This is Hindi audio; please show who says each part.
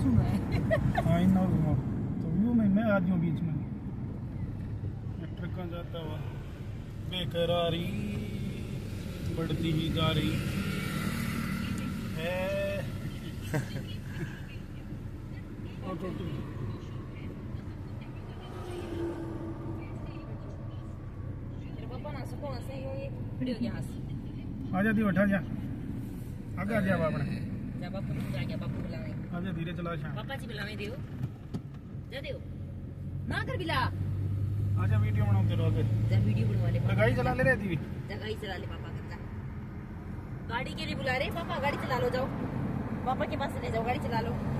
Speaker 1: सुना है।
Speaker 2: हाँ इन और घुमाओ तो व्यू में मैं आ जाऊँ बीच में। ट्रक जाता हुआ बेकरारी बढ़ती ही जा रही है। आजा दी बैठा जा आगे आ जा अपने
Speaker 1: बापू जा गया, बापू बुलावे।
Speaker 2: आजा धीरे चला शाम
Speaker 1: पापा जी बुलावे दियो, जा दियो ना कर बिला।
Speaker 2: आजा वीडियो बनाते रहो आगे।
Speaker 1: जा वीडियो बनवा ले।
Speaker 2: गाड़ी चला ले रही थी।
Speaker 1: जा गाड़ी चला ले पापा का। गाड़ी के लिए बुला रहे पापा, गाड़ी चला लो, जाओ पापा के पास ले जाओ, गाड़ी चला लो।